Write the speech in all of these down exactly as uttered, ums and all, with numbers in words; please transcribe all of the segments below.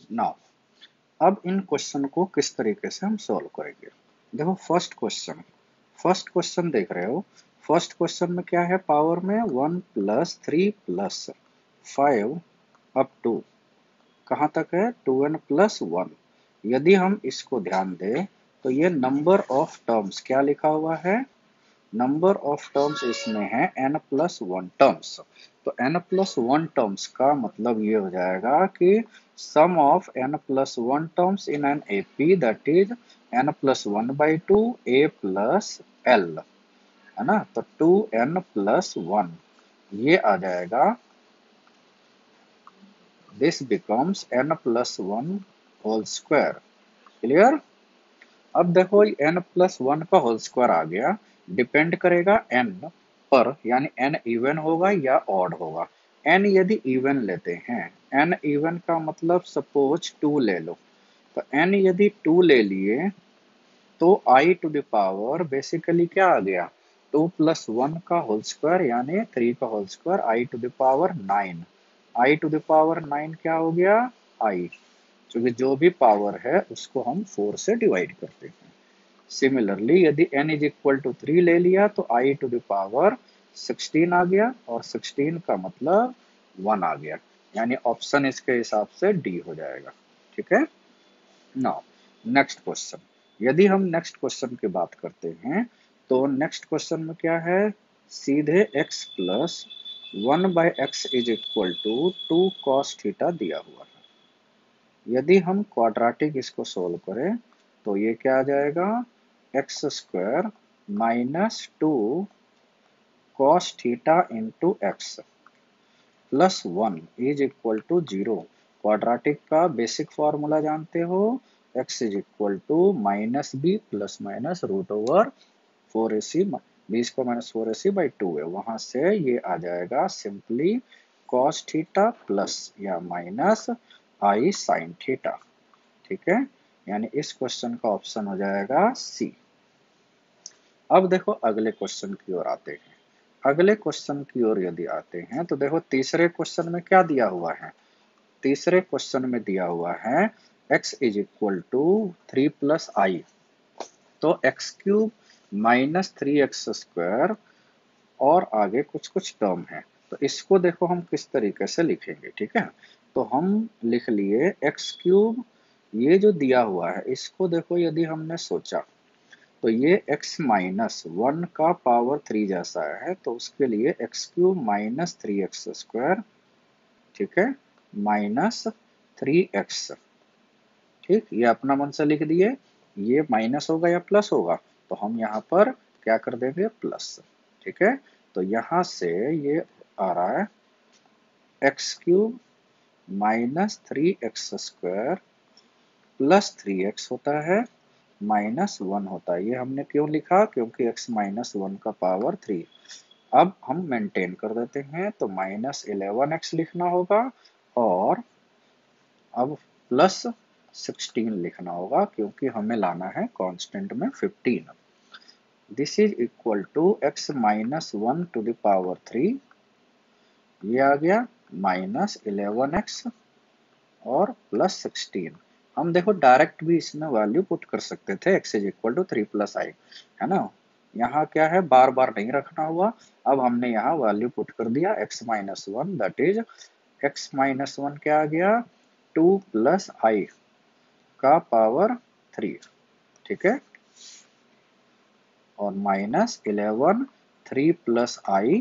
Now अब इन question को किस तरीके से हम सॉल्व करेंगे। देखो फर्स्ट क्वेश्चन फर्स्ट क्वेश्चन देख रहे हो। फर्स्ट क्वेश्चन में क्या है, पावर में one plus three plus five up to कहाँ तक है, टू एन प्लस वन। यदि हम इसको ध्यान दें तो ये नंबर ऑफ टर्म्स क्या लिखा हुआ है, नंबर ऑफ टर्म्स इसमें है n प्लस वन टर्म्स। तो n प्लस वन टर्म्स का मतलब ये हो जाएगा कि sum of n plus one terms in an AP that is n plus one by two a plus l, है ना। तो टू एन प्लस वन ये आ जाएगा, this becomes n plus one whole square. Clear. अब देखो n plus one का whole square आ गया, डिपेंड करेगा n पर, यानी n इवन होगा या ऑड होगा। n यदि इवन लेते हैं, n इवन का मतलब सपोज टू ले लो, तो n यदि टू ले लिए तो i to the power basically क्या आ गया, टू प्लस वन का होल स्क्वायर यानी थ्री का whole square i to the power nine. i to the power nine क्या हो गया, i, क्योंकि जो भी पावर है उसको हम फोर से डिवाइड करते हैं। सिमिलरली यदि n is equal to three ले लिया तो i to the power sixteen आ गया, और सिक्सटीन का मतलब वन आ गया, यानी ऑप्शन इसके हिसाब से डी हो जाएगा। ठीक है। नाउ नेक्स्ट क्वेश्चन, यदि हम नेक्स्ट क्वेश्चन की बात करते हैं तो नेक्स्ट क्वेश्चन में क्या है, सीधे x plus one by X is equal to two cos theta दिया हुआ है। यदि हम क्वाड्रेटिक इसको सोल्व करें तो ये क्या आ जाएगा, X square minus two cos theta into X plus one is equal to zero. Quadratic का बेसिक फॉर्मूला जानते हो, X is equal to minus B plus minus root over four A C, B square minus four A C by two है। वहां से ये आ जाएगा simply cos theta plus या माइनस आई साइन थीटा। ठीक है, यानी इस क्वेश्चन का ऑप्शन हो जाएगा सी। अब देखो अगले क्वेश्चन की ओर आते हैं। अगले क्वेश्चन की ओर यदि आते हैं तो देखो तीसरे क्वेश्चन में क्या दिया हुआ है, तीसरे क्वेश्चन में दिया हुआ है x is equal to three plus I, तो X cube minus three X square और आगे कुछ कुछ टर्म है। तो इसको देखो हम किस तरीके से लिखेंगे। ठीक है, तो हम लिख लिए एक्स क्यूब, ये जो दिया हुआ है इसको देखो यदि हमने सोचा तो ये x माइनस वन का पावर थ्री जैसा है, तो उसके लिए X cube minus three X square, ठीक है, माइनस थ्री एक्स। ठीक, ये अपना मन से लिख दिए, ये माइनस होगा या प्लस होगा, तो हम यहाँ पर क्या कर देंगे, प्लस। ठीक है, तो यहाँ से ये आ रहा है X cube minus three X square plus three X होता है माइनस वन होता है। ये हमने क्यों लिखा, क्योंकि x माइनस वन का पावर थ्री। अब हम मेंटेन कर देते हैं, तो माइनस इलेवन एक्स लिखना होगा और अब प्लस सिक्सटीन लिखना होगा, क्योंकि हमें लाना है कांस्टेंट में fifteen. This is equal to x minus one to the power three, ये आ गया माइनस इलेवन एक्स और प्लस सिक्सटीन। हम देखो डायरेक्ट भी इसमें वैल्यू पुट कर सकते थे, x is equal to three plus I, है ना। यहाँ क्या है, बार बार नहीं रखना हुआ, अब हमने यहाँ वैल्यू पुट कर दिया x minus one, that is x minus one क्या आ गया, टू प्लस आई का पावर थ्री। ठीक है, और minus eleven three plus I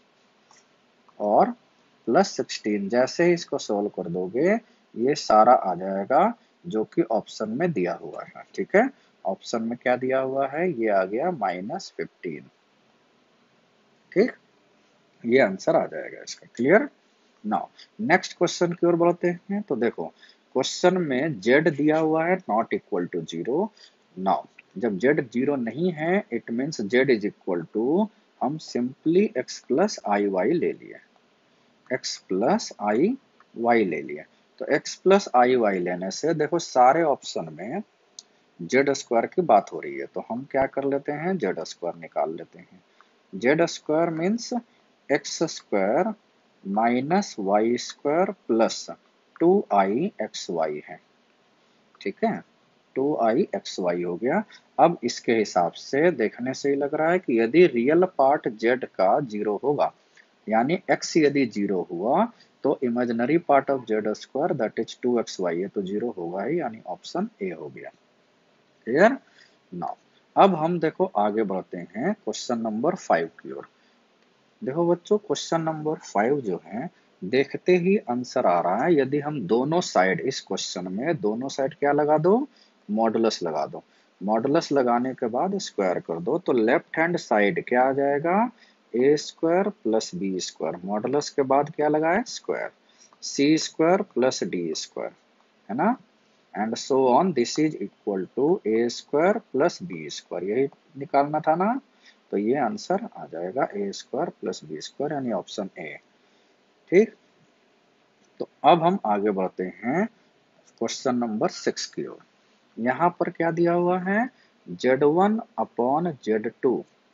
और प्लस सिक्सटीन। जैसे ही इसको सोल्व कर दोगे ये सारा आ जाएगा जो कि ऑप्शन में दिया हुआ है। ठीक है, ऑप्शन में क्या दिया हुआ है, ये आ गया माइनस फिफ्टीन। ठीक, ये आंसर आ जाएगा इसका। क्लियर। नाउ नेक्स्ट क्वेश्चन की ओर बढ़ते हैं। तो देखो क्वेश्चन में z दिया हुआ है not equal to zero. Now जब z जीरो नहीं है, it means z is equal to, हम simply x plus I Y ले लिए, x प्लस आई वाई ले लिया। तो x प्लस आई वाई लेने से देखो सारे ऑप्शन में जेड स्क्वायर की बात हो रही है, तो हम क्या कर लेते हैं, जेड स्क्वायर निकाल लेते हैं। Z square means X square minus Y square plus two I X Y है, ठीक है, टू आई एक्स वाई हो गया। अब इसके हिसाब से देखने से ही लग रहा है कि यदि रियल पार्ट z का जीरो होगा, यानी x यदि जीरो हुआ तो imaginary part of Z square that is two X Y है, तो जीरो होगा ही, यानी ऑप्शन ए हो गया। Clear now. अब हम देखो आगे बढ़ते हैं क्वेश्चन नंबर फाइव की ओर। देखो बच्चों क्वेश्चन नंबर फाइव जो है, देखते ही आंसर आ रहा है। यदि हम दोनों साइड, इस क्वेश्चन में दोनों साइड क्या लगा दो, मॉडुलस लगा दो। मॉडुलस लगाने के बाद स्क्वायर कर दो, तो लेफ्ट हैंड साइड क्या आ जाएगा, A square plus B square, modulus के बाद क्या लगाए, square, C square plus D square, है ना, and so on, this is equal to A square plus B square, यही निकालना था ना। तो ये आंसर आ जाएगा A square plus B square, यानी ऑप्शन ए। ठीक, तो अब हम आगे बढ़ते हैं क्वेश्चन नंबर सिक्स की ओर। यहाँ पर क्या दिया हुआ है, Z one upon Z two,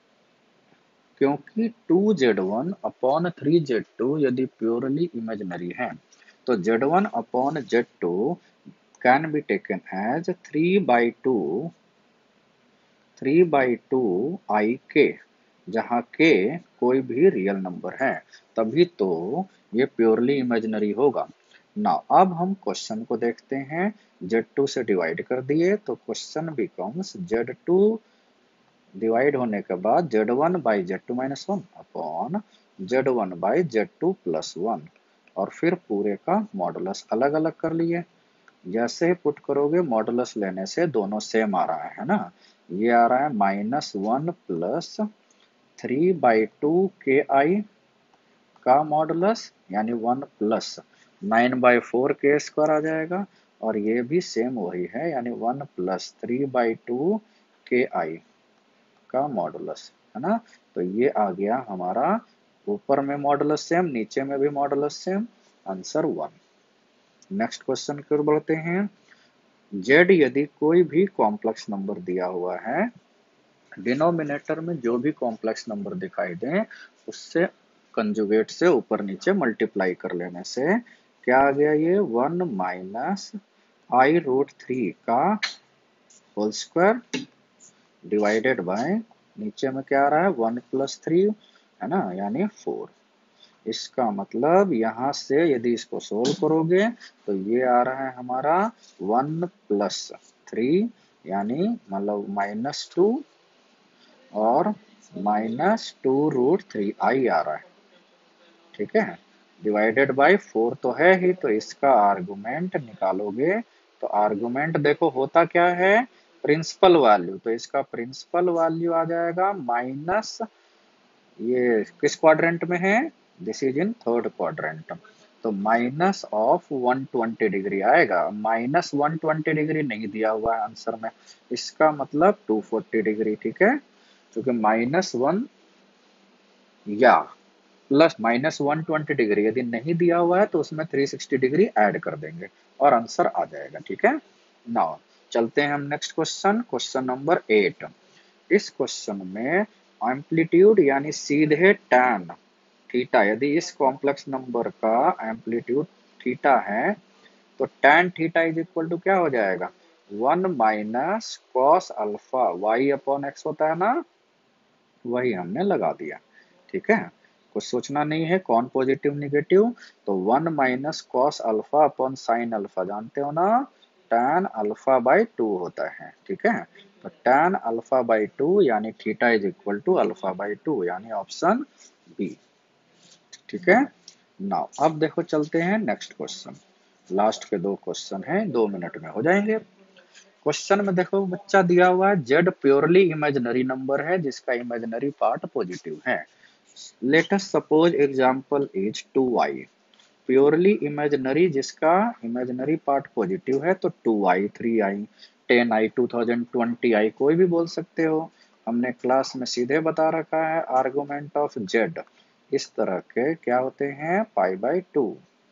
क्योंकि two Z one upon three Z two यदि प्योरली इमेजिनरी है, तो Z one upon Z two can be taken as three by two three by two I K, जहाँ के कोई भी real number है, तभी तो ये प्योरली इमेजिनरी होगा ना। अब हम क्वेश्चन को देखते हैं, जेड टू से डिवाइड कर दिए तो question becomes Z two divide होने के बाद Z one by Z two minus one upon Z one by Z two plus one, और फिर पूरे का मॉडुलस अलग अलग कर लिए। जैसे पुट करोगे मॉडुलस लेने से दोनों सेम आ रहा है, है ना, ये आ रहा है minus one plus three by two K I का मॉडुलस, यानी one plus nine by four K square आ जाएगा, और ये भी सेम वही है, यानी one plus three by two K I का मॉडुलस, है ना। तो ये आ गया हमारा, ऊपर में मॉडुलस सेम, नीचे में भी modulus same, answer one. Next question की ओर बढ़ते हैं। जेड यदि कोई भी कॉम्प्लेक्स नंबर दिया हुआ है, डिनोमिनेटर में जो भी कॉम्प्लेक्स नंबर दिखाई दे उससे कंजुगेट से ऊपर नीचे मल्टीप्लाई कर लेने से क्या आ गया, ये one minus i root three का होल स्क्वायर डिवाइडेड बाय, नीचे में क्या आ रहा है, वन प्लस थ्री, है ना, यानी फोर। इसका मतलब यहाँ से यदि इसको सोल्व करोगे तो ये आ रहा है हमारा वन प्लस थ्री, यानी मतलब माइनस टू, और minus two root three i आ रहा है, ठीक है, डिवाइडेड बाय फोर तो है ही, तो इसका आर्गुमेंट निकालोगे तो आर्गुमेंट देखो होता क्या है, प्रिंसिपल वैल्यू, तो इसका प्रिंसिपल वैल्यू आ जाएगा माइनस, ये किस क्वाड्रेंट में है, this is in third quadrant, तो minus of one twenty degree आएगा। माइनस वन ट्वेंटी डिग्री नहीं दिया हुआ है आंसर में, इसका मतलब टू फोर्टी डिग्री, ठीक है, क्योंकि माइनस वन या plus minus one twenty degree यदि नहीं दिया हुआ है तो उसमें थ्री सिक्सटी डिग्री ऐड कर देंगे और आंसर आ जाएगा, ठीक है। नाउ चलते हैं हम next question, question number eight. इस क्वेश्चन में एम्पलीट्यूड यानी सीधे टैन थीटा, यदि इस कॉम्प्लेक्स नंबर का एम्पलीट्यूड थीटा है तो tan theta is equal to क्या हो जाएगा, one minus cos alpha y upon x होता है ना, वही हमने लगा दिया, ठीक है, कुछ सोचना नहीं है, कौन पॉजिटिव निगेटिव, तो one minus cos alpha upon sine alpha जानते हो ना, टैन अल्फा बाई टू होता है, ठीक है, तो टैन अल्फा बाई टू यानी theta is equal to alpha by two, यानी ऑप्शन बी, ठीक है। नाउ अब देखो चलते हैं नेक्स्ट क्वेश्चन, लास्ट के दो क्वेश्चन हैं, दो मिनट में हो जाएंगे। क्वेश्चन में देखो बच्चा दिया हुआ है, जेड प्योरली इमेजिनरी नंबर है जिसका इमेजिनरी पार्ट पॉजिटिव है। Let us suppose example is two i, purely imaginary जिसका इमेजिनरी पार्ट पॉजिटिव है तो two i, three i, ten i, two thousand, twenty i, कोई भी बोल सकते हो। हमने क्लास में सीधे बता रखा है आर्गुमेंट ऑफ जेड इस तरह के क्या होते हैं, पाई बाई टू,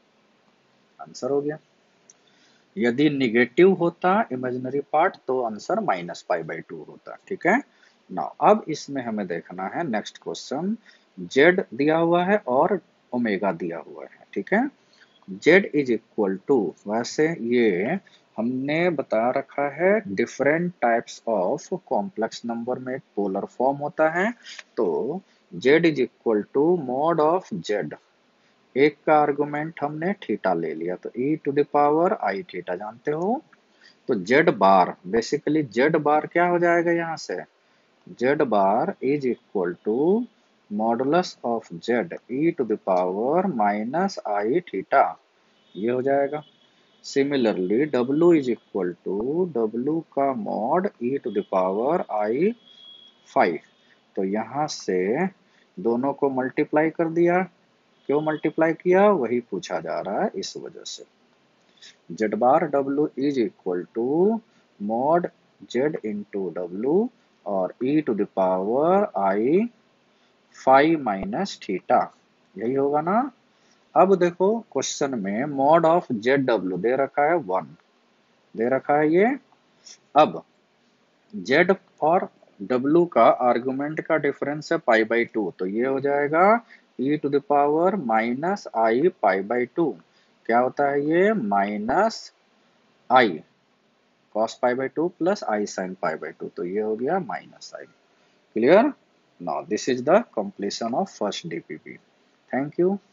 आंसर हो गया। यदि निगेटिव होता इमेजिनरी पार्ट तो answer minus pi by two होता, ठीक है ना। अब इसमें हमें देखना है नेक्स्ट क्वेश्चन, जेड दिया हुआ है और ओमेगा दिया हुआ है, ठीक है। z इज इक्वल टू, वैसे ये हमने बता रखा है different types of complex number में एक पोलर फॉर्म होता है, तो z is equal to mod of z, एक का आर्गुमेंट हमने थीटा ले लिया तो e to the power i theta जानते हो, तो z bar basically z bar क्या हो जाएगा यहाँ से, z bar is equal to modulus of z e to the power minus i theta, ये हो जाएगा। Similarly W is equal to W का mod e to the power i five, तो यहाँ से दोनों को मल्टीप्लाई कर दिया, क्यों मल्टीप्लाई किया वही पूछा जा रहा है इस वजह से। z bar W is equal to mod z into डब्ल्यू और e to the power i five minus theta, यही होगा ना। अब देखो क्वेश्चन में मॉड ऑफ जेड डब्ल्यू दे रखा है वन, दे रखा है ये। अब z और w का आर्गुमेंट का डिफरेंस है पाई बाई टू, तो ये हो जाएगा e to the power minus i pi by two, क्या होता है ये minus i cos pi by two plus i sine pi by two, तो ये हो गया minus i. Clear? Now this is the completion of first DPP. Thank you.